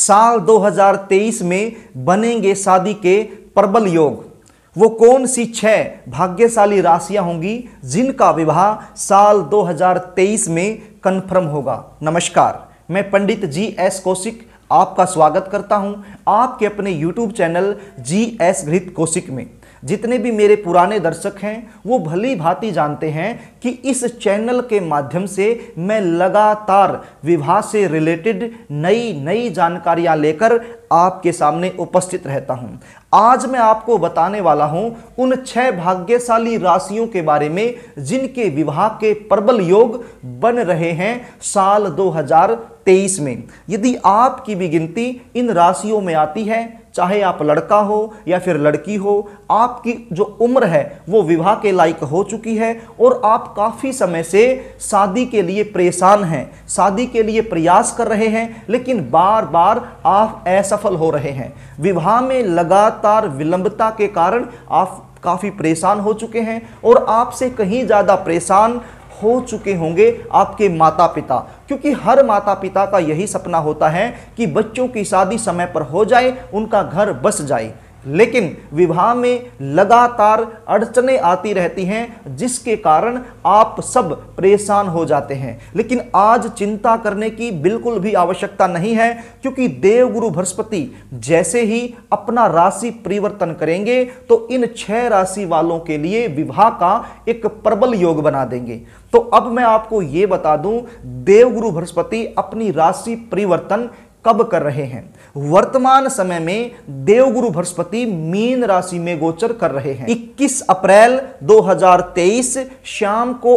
साल 2023 में बनेंगे शादी के प्रबल योग। वो कौन सी 6 भाग्यशाली राशियां होंगी जिनका विवाह साल 2023 में कन्फर्म होगा। नमस्कार, मैं पंडित GS कौशिक आपका स्वागत करता हूं आपके अपने YouTube चैनल GS घृत कौशिक में। जितने भी मेरे पुराने दर्शक हैं वो भली भांति जानते हैं कि इस चैनल के माध्यम से मैं लगातार विवाह से रिलेटेड नई जानकारियां लेकर आपके उपस्थित उपस्थित रहता हूं। आज मैं आपको बताने वाला हूं उन 6 भाग्यशाली राशियों के बारे में जिनके विवाह के प्रबल योग बन रहे हैं साल 2023 में। यदि आपकी भी गिनती इन राशियों में आती है, चाहे आप लड़का हो या फिर लड़की हो, आपकी जो उम्र है वो विवाह के लायक हो चुकी है और आप काफ़ी समय से शादी के लिए परेशान हैं, शादी के लिए प्रयास कर रहे हैं, लेकिन बार बार आप असफल हो रहे हैं। विवाह में लगातार विलंबता के कारण आप काफ़ी परेशान हो चुके हैं और आपसे कहीं ज़्यादा परेशान हो चुके होंगे आपके माता पिता, क्योंकि हर माता पिता का यही सपना होता है कि बच्चों की शादी समय पर हो जाए, उनका घर बस जाए। लेकिन विवाह में लगातार अड़चनें आती रहती हैं जिसके कारण आप सब परेशान हो जाते हैं। लेकिन आज चिंता करने की बिल्कुल भी आवश्यकता नहीं है, क्योंकि देवगुरु बृहस्पति जैसे ही अपना राशि परिवर्तन करेंगे तो इन 6 राशि वालों के लिए विवाह का एक प्रबल योग बना देंगे। तो अब मैं आपको ये बता दूं, देवगुरु बृहस्पति अपनी राशि परिवर्तन कब कर रहे हैं। वर्तमान समय में देवगुरु बृहस्पति मीन राशि में गोचर कर रहे हैं। 21 अप्रैल 2023 शाम को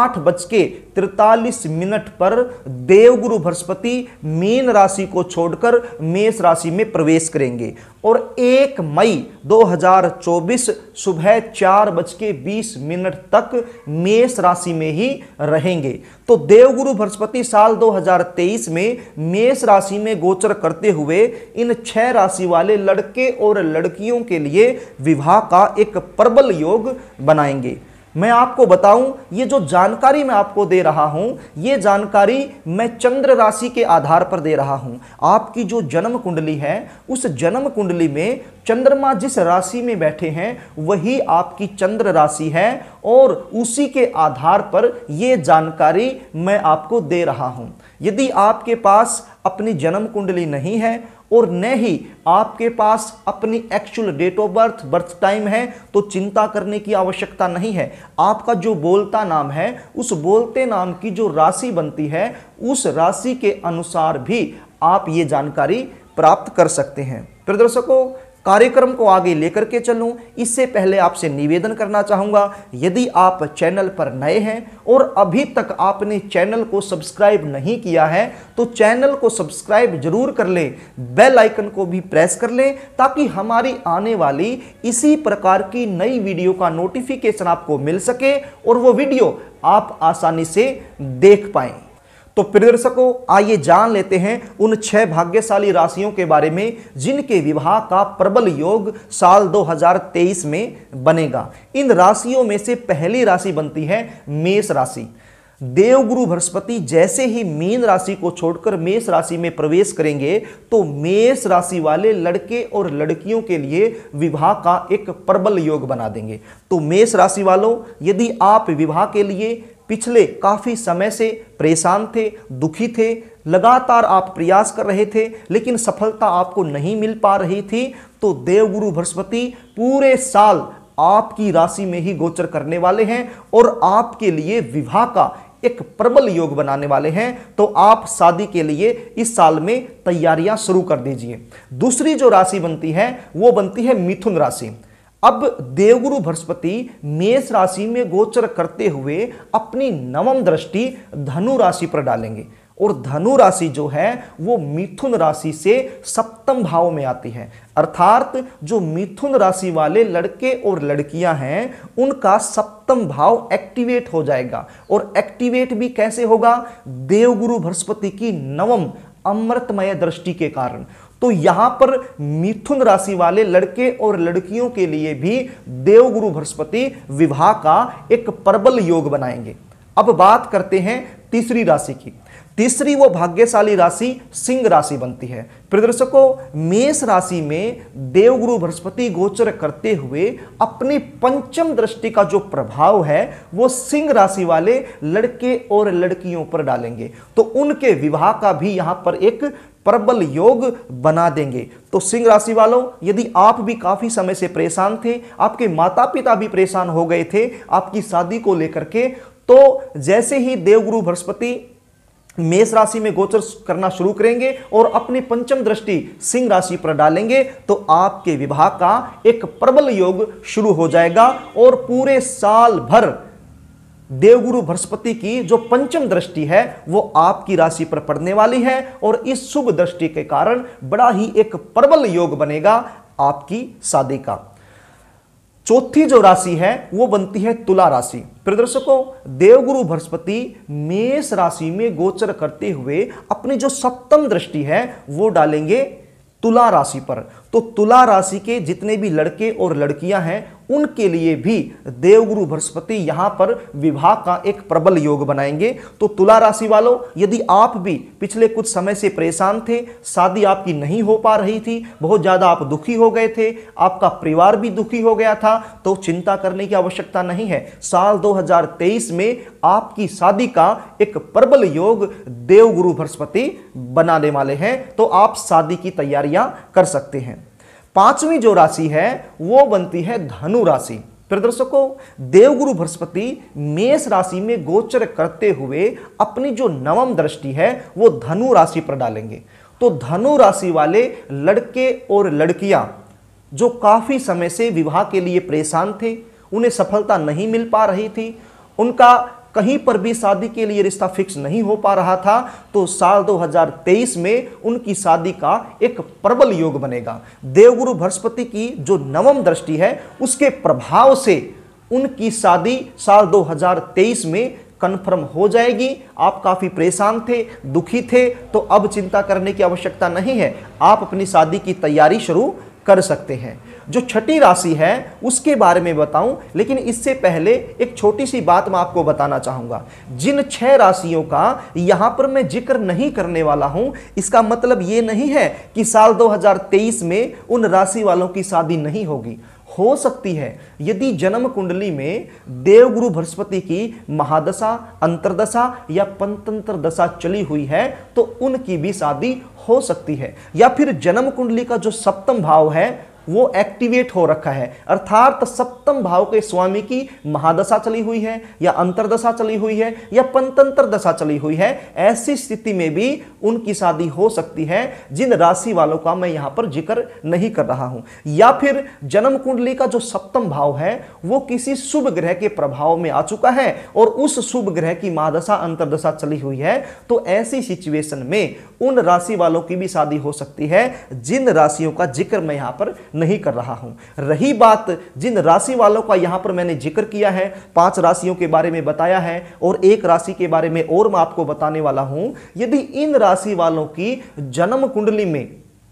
8:43 पर देवगुरु बृहस्पति मीन राशि को छोड़कर मेष राशि में प्रवेश करेंगे और 1 मई 2024 सुबह 4:20 तक मेष राशि में ही रहेंगे। तो देवगुरु बृहस्पति साल 2023 में मेष राशि में गोचर करते हुए इन 6 राशि वाले लड़के और लड़कियों के लिए विवाह का एक प्रबल योग बनाएंगे। मैं आपको बताऊं, ये जो जानकारी मैं आपको दे रहा हूं, ये जानकारी मैं चंद्र राशि के आधार पर दे रहा हूं। आपकी जो जन्म कुंडली है, उस जन्म कुंडली में चंद्रमा जिस राशि में बैठे हैं वही आपकी चंद्र राशि है और उसी के आधार पर ये जानकारी मैं आपको दे रहा हूं। यदि आपके पास अपनी जन्म कुंडली नहीं है और न ही आपके पास अपनी actual date of birth, birth time है, तो चिंता करने की आवश्यकता नहीं है। आपका जो बोलता नाम है, उस बोलते नाम की जो राशि बनती है, उस राशि के अनुसार भी आप ये जानकारी प्राप्त कर सकते हैं। प्रिय दर्शकों, कार्यक्रम को आगे लेकर के चलूं इससे पहले आपसे निवेदन करना चाहूँगा, यदि आप चैनल पर नए हैं और अभी तक आपने चैनल को सब्सक्राइब नहीं किया है तो चैनल को सब्सक्राइब जरूर कर लें, बेल आइकन को भी प्रेस कर लें ताकि हमारी आने वाली इसी प्रकार की नई वीडियो का नोटिफिकेशन आपको मिल सके और वो वीडियो आप आसानी से देख पाएं। तो प्रिय दर्शकों, आइए जान लेते हैं उन 6 भाग्यशाली राशियों के बारे में जिनके विवाह का प्रबल योग साल 2023 में बनेगा। इन राशियों में से पहली राशि बनती है मेष राशि। देवगुरु बृहस्पति जैसे ही मीन राशि को छोड़कर मेष राशि में प्रवेश करेंगे तो मेष राशि वाले लड़के और लड़कियों के लिए विवाह का एक प्रबल योग बना देंगे। तो मेष राशि वालों, यदि आप विवाह के लिए पिछले काफ़ी समय से परेशान थे, दुखी थे, लगातार आप प्रयास कर रहे थे लेकिन सफलता आपको नहीं मिल पा रही थी, तो देवगुरु बृहस्पति पूरे साल आपकी राशि में ही गोचर करने वाले हैं और आपके लिए विवाह का एक प्रबल योग बनाने वाले हैं। तो आप शादी के लिए इस साल में तैयारियां शुरू कर दीजिए। दूसरी जो राशि बनती है वो बनती है मिथुन राशि। अब देवगुरु बृहस्पति मेष राशि में गोचर करते हुए अपनी नवम दृष्टि धनु राशि पर डालेंगे और धनु राशि जो है वो मिथुन राशि से सप्तम भाव में आती है। अर्थात जो मिथुन राशि वाले लड़के और लड़कियां हैं उनका सप्तम भाव एक्टिवेट हो जाएगा। और एक्टिवेट भी कैसे होगा? देवगुरु बृहस्पति की नवम अमृतमय दृष्टि के कारण। तो यहां पर मिथुन राशि वाले लड़के और लड़कियों के लिए भी देवगुरु बृहस्पति विवाह का एक प्रबल योग बनाएंगे। अब बात करते हैं तीसरी राशि की। तीसरी वो भाग्यशाली राशि सिंह राशि बनती है। प्रदर्शकों, मेष राशि में देवगुरु बृहस्पति गोचर करते हुए अपनी पंचम दृष्टि का जो प्रभाव है वो सिंह राशि वाले लड़के और लड़कियों पर डालेंगे, तो उनके विवाह का भी यहां पर एक प्रबल योग बना देंगे। तो सिंह राशि वालों, यदि आप भी काफी समय से परेशान थे, आपके माता पिता भी परेशान हो गए थे आपकी शादी को लेकर के, तो जैसे ही देवगुरु बृहस्पति मेष राशि में गोचर करना शुरू करेंगे और अपनी पंचम दृष्टि सिंह राशि पर डालेंगे, तो आपके विवाह का एक प्रबल योग शुरू हो जाएगा और पूरे साल भर देवगुरु बृहस्पति की जो पंचम दृष्टि है वो आपकी राशि पर पड़ने वाली है और इस शुभ दृष्टि के कारण बड़ा ही एक प्रबल योग बनेगा आपकी शादी का। चौथी जो राशि है वो बनती है तुला राशि। प्रदर्शकों, देवगुरु बृहस्पति मेष राशि में गोचर करते हुए अपनी जो सप्तम दृष्टि है वो डालेंगे तुला राशि पर। तो तुला राशि के जितने भी लड़के और लड़कियां हैं उनके लिए भी देवगुरु बृहस्पति यहां पर विवाह का एक प्रबल योग बनाएंगे। तो तुला राशि वालों, यदि आप भी पिछले कुछ समय से परेशान थे, शादी आपकी नहीं हो पा रही थी, बहुत ज्यादा आप दुखी हो गए थे, आपका परिवार भी दुखी हो गया था, तो चिंता करने की आवश्यकता नहीं है। साल 2023 में आपकी शादी का एक प्रबल योग देवगुरु बृहस्पति बनाने वाले हैं, तो आप शादी की तैयारियां कर सकते हैं। पांचवी जो राशि है वो बनती है धनु राशि। प्रदर्शकों, देवगुरु बृहस्पति मेष राशि में गोचर करते हुए अपनी जो नवम दृष्टि है वो धनु राशि पर डालेंगे। तो धनु राशि वाले लड़के और लड़कियां जो काफी समय से विवाह के लिए परेशान थे, उन्हें सफलता नहीं मिल पा रही थी, उनका कहीं पर भी शादी के लिए रिश्ता फिक्स नहीं हो पा रहा था, तो साल 2023 में उनकी शादी का एक प्रबल योग बनेगा। देवगुरु बृहस्पति की जो नवम दृष्टि है उसके प्रभाव से उनकी शादी साल 2023 में कन्फर्म हो जाएगी। आप काफी परेशान थे, दुखी थे, तो अब चिंता करने की आवश्यकता नहीं है, आप अपनी शादी की तैयारी शुरू कर सकते हैं। जो छठी राशि है उसके बारे में बताऊं, लेकिन इससे पहले एक छोटी सी बात मैं आपको बताना चाहूंगा। जिन 6 राशियों का यहां पर मैं जिक्र नहीं करने वाला हूं, इसका मतलब यह नहीं है कि साल 2023 में उन राशि वालों की शादी नहीं होगी। हो सकती है, यदि जन्म कुंडली में देवगुरु बृहस्पति की महादशा, अंतरदशा या पंतंत्र दशा चली हुई है तो उनकी भी शादी हो सकती है। या फिर जन्म कुंडली का जो सप्तम भाव है वो एक्टिवेट हो रखा है, अर्थात सप्तम भाव के स्वामी की महादशा चली हुई है या अंतरदशा चली हुई है या पंतंत्र दशा चली हुई है, ऐसी स्थिति में भी उनकी शादी हो सकती है जिन राशि वालों का मैं यहां पर जिक्र नहीं कर रहा हूं। या फिर जन्म कुंडली का जो सप्तम भाव है वो किसी शुभ ग्रह के प्रभाव में आ चुका है और उस शुभ ग्रह की महादशा अंतरदशा चली हुई है, तो ऐसी सिचुएशन में उन राशि वालों की भी शादी हो सकती है जिन राशियों का जिक्र मैं यहां पर नहीं कर रहा हूं। रही बात जिन राशि वालों का यहां पर मैंने जिक्र किया है, 5 राशियों के बारे में बताया है और एक राशि के बारे में और मैं आपको बताने वाला हूं, यदि इन राशि वालों की जन्म कुंडली में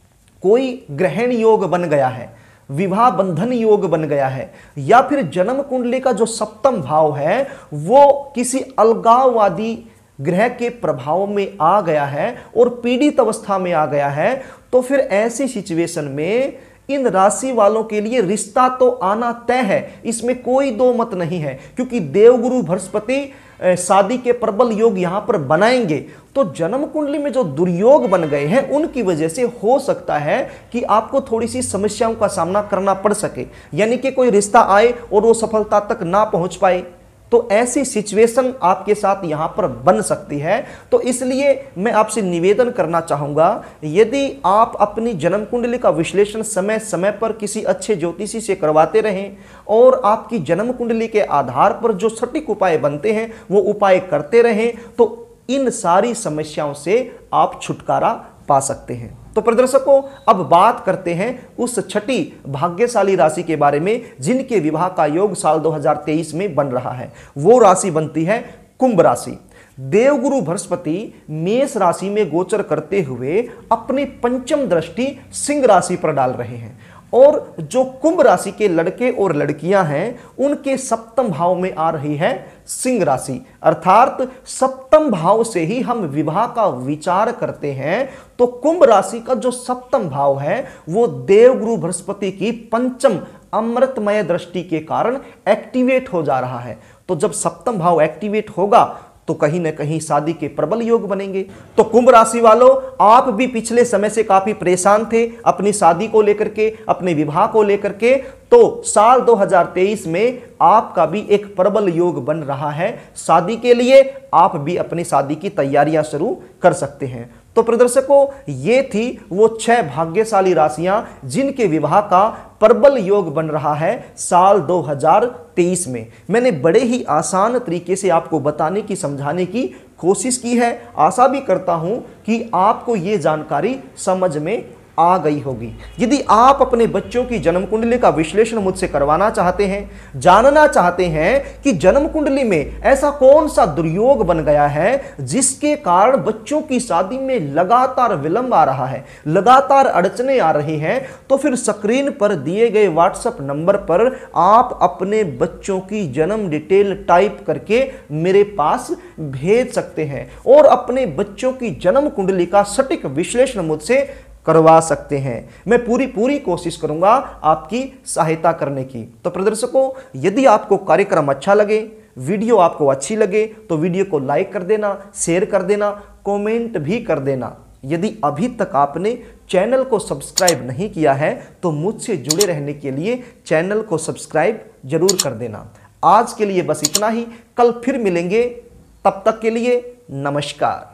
कोई ग्रहण योग बन गया है, विवाह बंधन योग बन गया है, या फिर जन्म कुंडली का जो सप्तम भाव है वो किसी अलगाववादी ग्रह के प्रभाव में आ गया है और पीड़ित अवस्था में आ गया है, तो फिर ऐसी सिचुएशन में इन राशि वालों के लिए रिश्ता तो आना तय है, इसमें कोई दो मत नहीं है, क्योंकि देवगुरु बृहस्पति शादी के प्रबल योग यहां पर बनाएंगे। तो जन्म कुंडली में जो दुर्योग बन गए हैं उनकी वजह से हो सकता है कि आपको थोड़ी सी समस्याओं का सामना करना पड़ सके, यानी कि कोई रिश्ता आए और वो सफलता तक ना पहुंच पाए, तो ऐसी सिचुएशन आपके साथ यहां पर बन सकती है। तो इसलिए मैं आपसे निवेदन करना चाहूंगा, यदि आप अपनी जन्म कुंडली का विश्लेषण समय समय पर किसी अच्छे ज्योतिषी से करवाते रहें और आपकी जन्म कुंडली के आधार पर जो सटीक उपाय बनते हैं वो उपाय करते रहें, तो इन सारी समस्याओं से आप छुटकारा पा सकते हैं। तो प्रदर्शकों, अब बात करते हैं उस छठी भाग्यशाली राशि के बारे में जिनके विवाह का योग साल 2023 में बन रहा है। वो राशि बनती है कुंभ राशि। देवगुरु बृहस्पति मेष राशि में गोचर करते हुए अपनी पंचम दृष्टि सिंह राशि पर डाल रहे हैं और जो कुंभ राशि के लड़के और लड़कियां हैं उनके सप्तम भाव में आ रही है सिंह राशि, अर्थात सप्तम भाव से ही हम विवाह का विचार करते हैं। तो कुंभ राशि का जो सप्तम भाव है वो देवगुरु बृहस्पति की पंचम अमृतमय दृष्टि के कारण एक्टिवेट हो जा रहा है। तो जब सप्तम भाव एक्टिवेट होगा तो कहीं ना कहीं शादी के प्रबल योग बनेंगे। तो कुंभ राशि वालों, आप भी पिछले समय से काफी परेशान थे अपनी शादी को लेकर के, अपने विवाह को लेकर के। तो साल 2023 में आपका भी एक प्रबल योग बन रहा है शादी के लिए। आप भी अपनी शादी की तैयारियां शुरू कर सकते हैं। तो प्रदर्शकों, ये थी वो 6 भाग्यशाली राशियां जिनके विवाह का प्रबल योग बन रहा है साल 2023 में। मैंने बड़े ही आसान तरीके से आपको बताने की, समझाने की कोशिश की है। आशा भी करता हूं कि आपको ये जानकारी समझ में आ गई होगी। यदि आप अपने बच्चों की जन्म कुंडली का विश्लेषण मुझसे करवाना चाहते हैं, जानना चाहते हैं कि जन्म कुंडली में ऐसा कौन सा दुर्योग बन गया है जिसके कारण बच्चों की शादी में लगातार विलंब आ रहा है, लगातार अड़चने आ रही हैं, तो फिर स्क्रीन पर दिए गए व्हाट्सएप नंबर पर आप अपने बच्चों की जन्म डिटेल टाइप करके मेरे पास भेज सकते हैं और अपने बच्चों की जन्म कुंडली का सटीक विश्लेषण मुझसे करवा सकते हैं। मैं पूरी कोशिश करूंगा आपकी सहायता करने की। तो प्रदर्शकों, यदि आपको कार्यक्रम अच्छा लगे, वीडियो आपको अच्छी लगे तो वीडियो को लाइक कर देना, शेयर कर देना, कमेंट भी कर देना। यदि अभी तक आपने चैनल को सब्सक्राइब नहीं किया है तो मुझसे जुड़े रहने के लिए चैनल को सब्सक्राइब जरूर कर देना। आज के लिए बस इतना ही, कल फिर मिलेंगे, तब तक के लिए नमस्कार।